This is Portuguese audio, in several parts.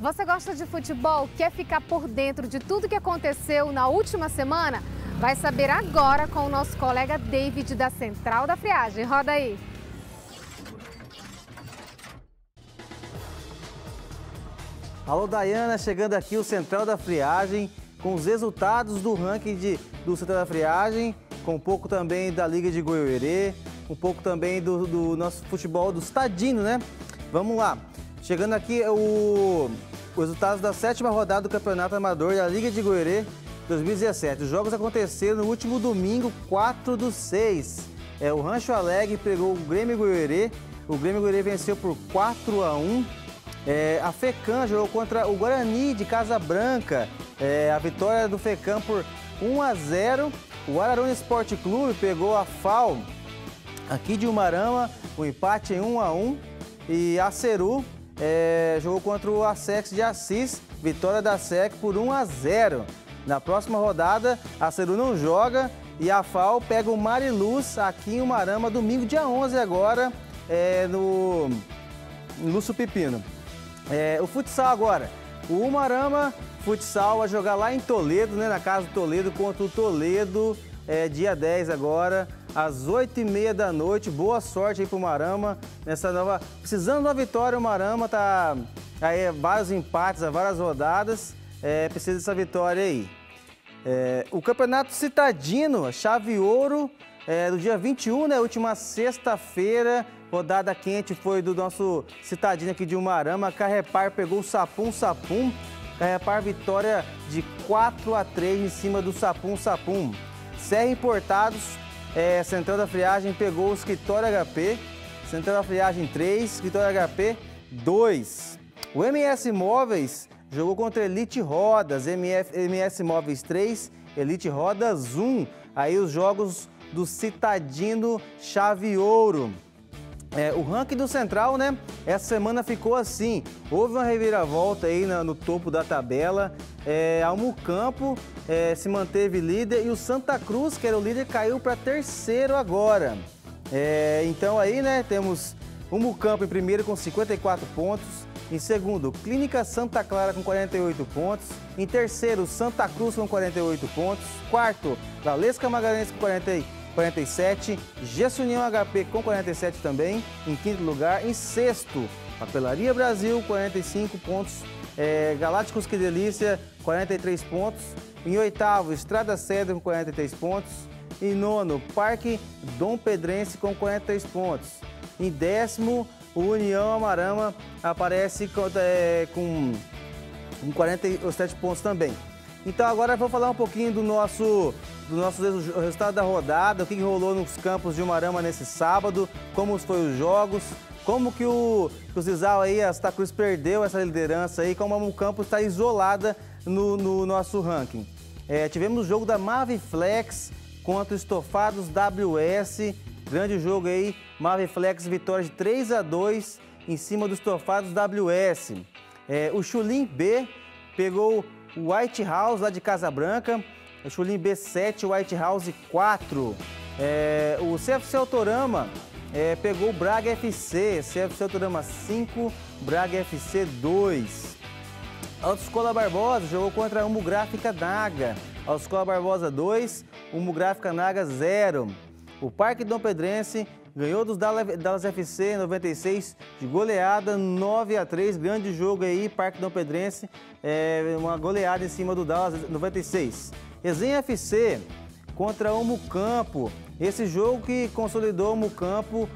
Você gosta de futebol? Quer ficar por dentro de tudo que aconteceu na última semana? Vai saber agora com o nosso colega David da Central da Friagem. Roda aí. Alô, Dayana, chegando aqui o Central da Friagem com os resultados do ranking do Central da Friagem, com um pouco também da Liga de Goiôerê, um pouco também do nosso futebol do Citadino, né? Vamos lá. Chegando aqui os resultados da 7ª rodada do Campeonato Amador da Liga de Goiôerê 2017. Os jogos aconteceram no último domingo, 4/6. O Rancho Alegre pegou o Grêmio Goiôerê. O Grêmio Goiôerê venceu por 4/1. A FECAM jogou contra o Guarani de Casa Branca. A vitória do FECAM por 1/0. O Araruna Esporte Clube pegou a FAO aqui de Umarama, o empate em 1/1. E a Ceru jogou contra o Assex de Assis, vitória da SEC por 1/0. Na próxima rodada, a Ceru não joga e a FAO pega o Mariluz aqui em Umarama, domingo, dia 11 agora, no Lúcio Pipino. O futsal agora, o Umarama Futsal vai jogar lá em Toledo, né, na casa do Toledo, contra o Toledo, dia 10 agora, às 8h30 da noite. Boa sorte aí pro Umarama nessa nova... Precisando de uma vitória, o Umarama tá aí, vários empates, várias rodadas, precisa dessa vitória aí. O Campeonato Citadino, Chave Ouro, do dia 21, né, última sexta-feira, rodada quente foi do nosso Citadino aqui de Umarama. Carrepar pegou o Sapum. Carrepar vitória de 4/3 em cima do Sapum. Serra Importados, Central da Friagem pegou o Escritório HP. Central da Friagem 3, Escritório HP 2. O MS Móveis jogou contra Elite Rodas, MS Móveis 3, Elite Rodas 1. Aí os jogos do Citadino Chave Ouro. O ranking do Central, né? Essa semana ficou assim. Houve uma reviravolta aí no topo da tabela. Almucampo se manteve líder e o Santa Cruz, que era o líder, caiu para terceiro agora. Então aí, né, temos o Almucampo em primeiro com 54 pontos. Em segundo, Clínica Santa Clara com 48 pontos. Em terceiro, Santa Cruz com 48 pontos. Quarto, Valesca Magalhães com 47, Gesso União HP com 47 também, em quinto lugar. Em sexto, Papelaria Brasil, 45 pontos, Galácticos Que Delícia, 43 pontos. Em oitavo, Estrada Cedro com 43 pontos. Em nono, Parque Dom Pedrense com 43 pontos. Em décimo, o União Amarama aparece com 47 pontos também. Então agora eu vou falar um pouquinho do nosso resultado da rodada, o que rolou nos campos de Umarama nesse sábado, como foram os jogos, como que o Zizal aí, a Santa Cruz perdeu essa liderança aí, como a Almucampo está isolada no nosso ranking. Tivemos o jogo da Maviflex contra o Estofados WS, grande jogo aí, Maviflex vitória de 3/2 em cima do Estofados WS. O Chulim B pegou o White House lá de Casa Branca, o Chulim B7, White House 4. O CFC Autorama pegou o Braga FC, CFC Autorama 5, Braga FC 2. Autoescola Barbosa jogou contra a Humográfica Naga, Autoescola Barbosa 2, Humográfica Naga 0. O Parque Dom Pedrense ganhou dos Dallas FC 96 de goleada 9/3, grande jogo aí, Parque Dom Pedrense, uma goleada em cima do Dallas 96. Resenha FC contra o Almucampo, esse jogo que consolidou o Almucampo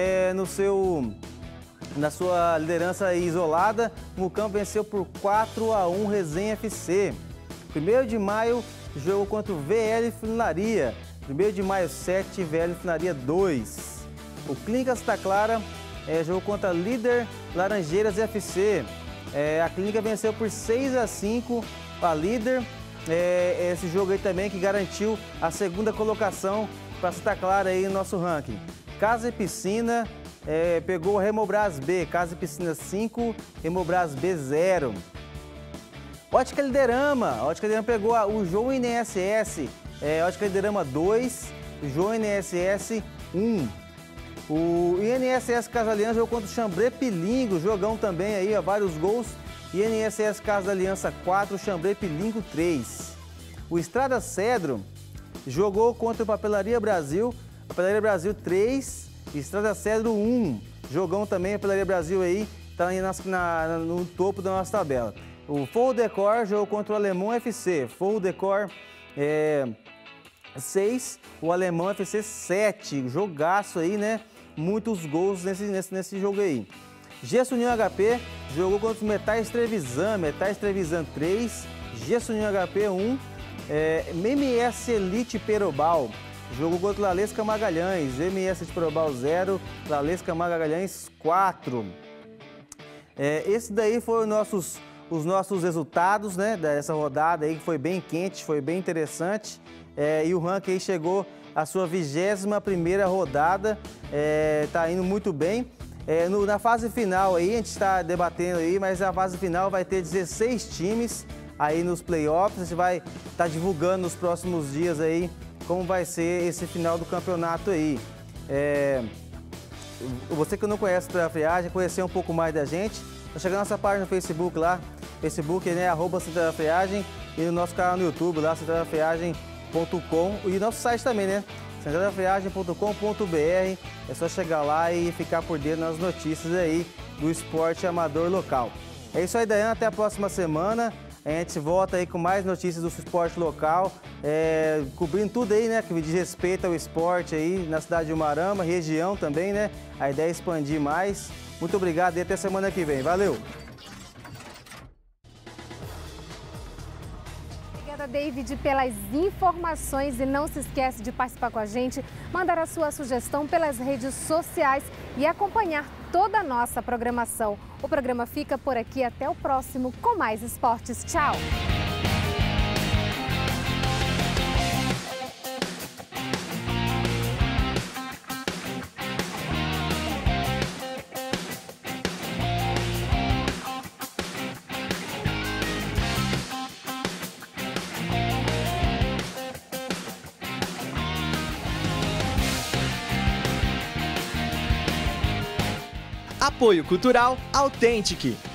na sua liderança isolada. O Almucampo venceu por 4/1 Resenha FC. 1º de maio, jogo contra o VL Funilaria, 1º de maio 7, VL Funilaria 2. O Clínica Santa Clara jogou contra a Líder Laranjeiras FC. A Clínica venceu por 6/5 a Líder. Esse jogo aí também que garantiu a 2ª colocação para Santa Clara aí no nosso ranking. Casa e Piscina pegou o Remobras B, Casa e Piscina 5, Remobras B 0. Ótica Liderama pegou o João INSS, Ótica Liderama 2, João INSS 1. O INSS Casa Aliança jogou contra o Xambrê Pilingo, jogão também aí, vários gols. INSS Casa da Aliança 4, Xambrê Pilinco 3. O Estrada Cedro jogou contra o Papelaria Brasil, Papelaria Brasil 3, Estrada Cedro 1. Jogão também, Papelaria Brasil aí, tá aí no topo da nossa tabela. O Forro Decor jogou contra o Alemão FC, Forro Decor 6, o Alemão FC 7. Jogaço aí, né? Muitos gols nesse jogo aí. Gesso União HP jogou contra os Metais Trevisan, Metais Trevisan 3, Gesso União HP 1, MMS Elite Perobal jogou contra o Lalesca Magalhães, MS de Perobal 0, Lalesca Magalhães 4. Esse daí foram os nossos resultados, né, dessa rodada aí, que foi bem quente, foi bem interessante. E o ranking aí chegou à sua 21ª rodada, tá indo muito bem. Na fase final aí, a gente está debatendo aí, mas a fase final vai ter 16 times aí nos playoffs. A gente vai estar divulgando nos próximos dias aí como vai ser esse final do campeonato aí. Você que não conhece a Central da Friagem, conhecer um pouco mais da gente, tá chegando na nossa página no Facebook lá, Facebook, né, @Central da Friagem, e no nosso canal no YouTube lá, centraldafriagem.com, e nosso site também, né, centraldafriagem.com.br. É só chegar lá e ficar por dentro das notícias aí do esporte amador local. É isso aí, Dayana, até a próxima semana. A gente volta aí com mais notícias do esporte local, cobrindo tudo aí, né, que diz respeito ao esporte aí na cidade de Umuarama, região também, né? A ideia é expandir mais. Muito obrigado e até semana que vem. Valeu! Obrigada, David, pelas informações, e não se esquece de participar com a gente, mandar a sua sugestão pelas redes sociais e acompanhar toda a nossa programação. O programa fica por aqui, até o próximo com mais esportes. Tchau! Apoio Cultural Authentic.